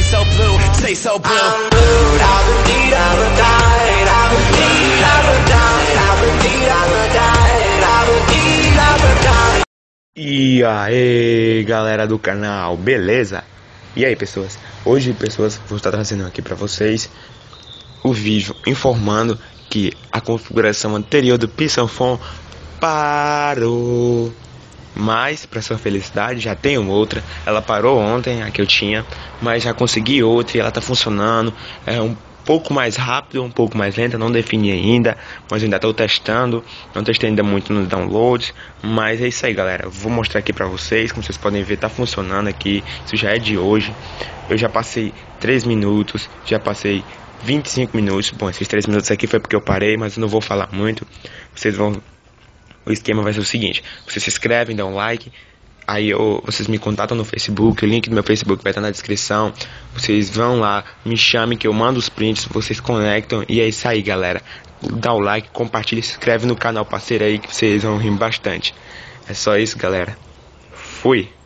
so blue, stay so blue. I'm blue, I would need, I would die. I would need, I would die. I would need, I would die. I would need, I would die. E aí, galera do canal, beleza? E aí, pessoas? Hoje, pessoas, vou estar trazendo aqui pra vocês o vídeo informando que a configuração anterior do Pixelphone parou. Mas, para sua felicidade, já tenho outra. Ela parou ontem, a que eu tinha, mas já consegui outra e ela tá funcionando. É um pouco mais rápido, um pouco mais lenta, não defini ainda, mas ainda estou testando. Não testei ainda muito nos downloads, mas é isso aí, galera. Vou mostrar aqui para vocês, como vocês podem ver, tá funcionando aqui. Isso já é de hoje. Eu já passei 3 minutos, já passei 25 minutos. Bom, esses 3 minutos aqui foi porque eu parei, mas eu não vou falar muito. Vocês vão... O esquema vai ser o seguinte: vocês se inscrevem, dão um like, aí vocês me contatam no Facebook, o link do meu Facebook vai estar na descrição. Vocês vão lá, me chamem que eu mando os prints, vocês conectam e é isso aí, galera. Dá o like, compartilha, se inscreve no canal parceiro aí que vocês vão rir bastante. É só isso, galera. Fui!